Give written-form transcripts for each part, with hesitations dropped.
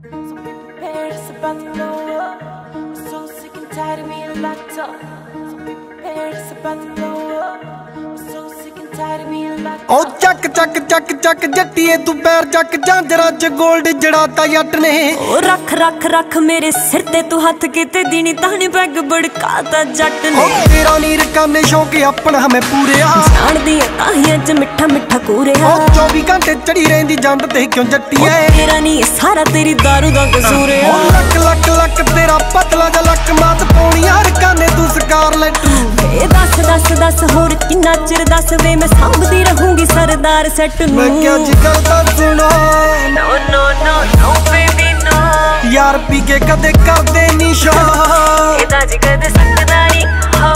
So be prepared, it's about to blow up. I'm so sick and tired of being locked up. So be prepared, it's about to blow up. I'm so sick and tired of being locked up. ओ चक चक चक चक जट्टीए तू पैर चक झांजरा च gold जड़ाता जट ने। ओ रख रख रख मेरे सिर ते तू हथ किते दीनी तानी पैग बड़काता जट ने। ओ तेरा नीर काने शौक अपना हमें पूरे आ जान दी ताहियां च मिठा मिठा कूरे आ। 24 घंटे चढ़ी रहंदी जंड ते क्यों जट्टीए। तेरा नी सारा तेरी दारू दा कसूर आ। लक लक लक तेरा पतला जा लक मात पौनी यार काने तू स्कारलेट। ए दस दस दस होर किन्ना चिर दस वे मैं सांभदी रहूंगी सरदार सेट नू। मैं क्या जिगर दा सुनो no no no no baby no यार पी के कदे कर दे नी शो एदा जिगर दे सकदा नी हो।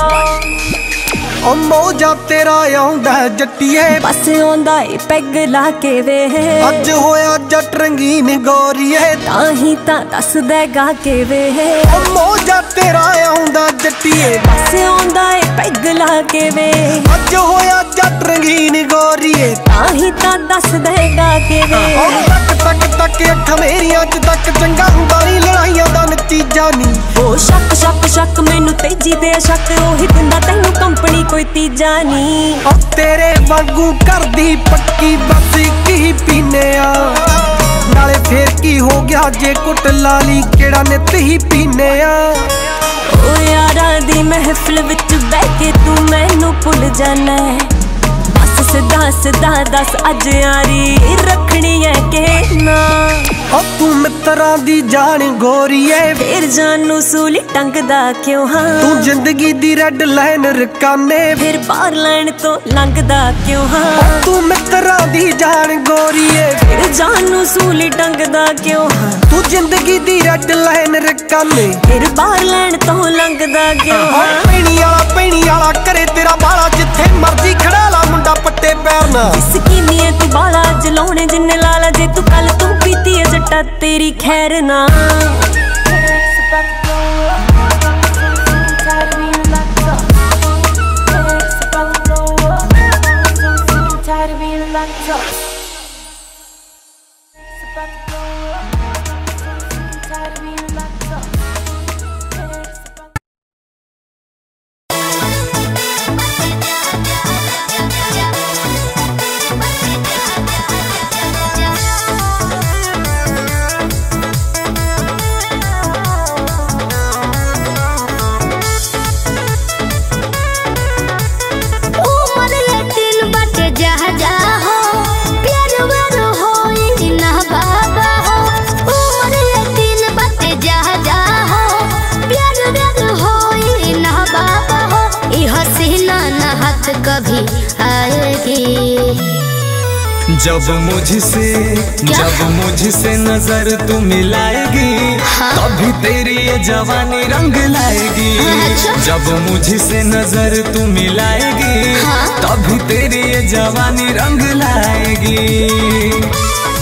ओ मौजा तेरा आउंदा जट्टीए बस आउंदा ए पैग ला के वे। अज होया जट रंगीन गोरीए ताही तां दस दे गा के वे। ओ मौजा तेरा आउंदा जट्टीए बस आउंदा ए पैग ला के वे। अज होया जट रंगीन गोरीए ताही तां दस दे गा के वे। तक तक तक अख मेरियां च तक चंगा हुंदा नी लड़ाइयां दा नतीजा नी। ओ शक शक शक मैनू तेजी ते शक ओही दिंदा तैनू कंपनी कोई तीजा नी। ओ तेरे वांगू करदी पक्की बस की पीने आ नाले फेर की हो गया जे कुट लाली केड़ा नित ही पीने आ। ओ यारा दी महफिल विच बैठ के तू मैनू भुल जाना। बस सिधा सिधा दस अज यारी रखनी है के ना। ओ तू मित्रा दी जान गोरीए फिर जानू सूली टंगदा क्यों हाँ। तू जिंदगी दी रेड लाइन रकाने फिर बाहर लाइन तो लंघदा क्यों हाँ। तू मित्रा दी जान गोरीए फिर जानू सूली टंगदा क्यों हाँ। तू जिंदगी दी रेड लाइन रकाने फिर बाहर लाइन तो लंघदा क्यों हाँ। पैनी वाला करे तेरा बाला जिथे मर्जी खड़ा ला मुंडा पट्टे पैर ना। इसकी नीयत तू बाला जलाने जिन्ने लाला जे तू कल तू पीती है जट्टा तेरी खैर ना। It's about to blow up. I'm so sick and tired of being locked up. It's about to blow up. I'm so sick and tired of being locked up. It's about to blow up. I'm so sick and tired of being locked up. It's about कभी आएगी जब मुझसे नजर तू मिलाएगी हाँ? तभी तेरी ये जवानी रंग लाएगी। अच्छा? जब मुझसे नजर तू मिलाएगी हाँ? तभी तेरी ये जवानी रंग लाएगी।